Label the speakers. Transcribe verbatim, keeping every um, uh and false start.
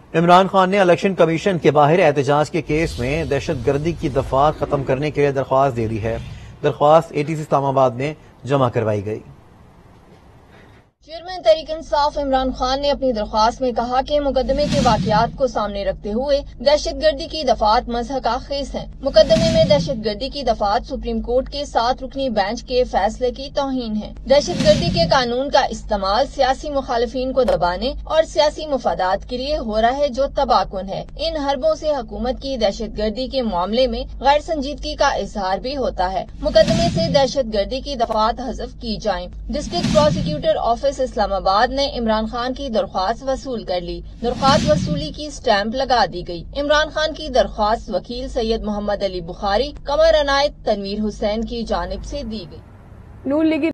Speaker 1: इमरान खान ने election commission के बाहर एहतजाज के केस में दहशत गर्दी की दफात खत्म करने के लिए दरख्वास्त दे दी है। दरख्वास्त एटीसी इस्लामाबाद में जमा करवाई गई।
Speaker 2: चेयरमैन तहरीक इंसाफ इमरान खान ने अपनी दरख्वास्त में कहा कि मुकदमे के वाकयात को सामने रखते हुए दहशत गर्दी की दफात मजहक आखेज है। मुकदमे में दहशत गर्दी की दफात सुप्रीम कोर्ट के सात रुकनी बेंच के फैसले की तौहीन है। दहशत गर्दी के कानून का इस्तेमाल सियासी मुखालिफिन को दबाने और सियासी मुफादात के लिए हो रहा है जो तबाहकुन है। इन हरबों से हुकूमत की दहशत गर्दी के मामले में गैर संजीदगी का इजहार भी होता है। मुकदमे से दहशत गर्दी की दफात हज़फ की जाए। डिस्ट्रिक्ट प्रोसिक्यूटर ऑफिस इस्लामाबाद ने इमरान खान की दरख्वास्त वसूल कर ली। दरख्वास्त वसूली की स्टैंप लगा दी गई। इमरान खान की दरख्वास्त वकील सैयद मोहम्मद अली बुखारी, कमर अनायत, तनवीर हुसैन की जानिब से दी गई।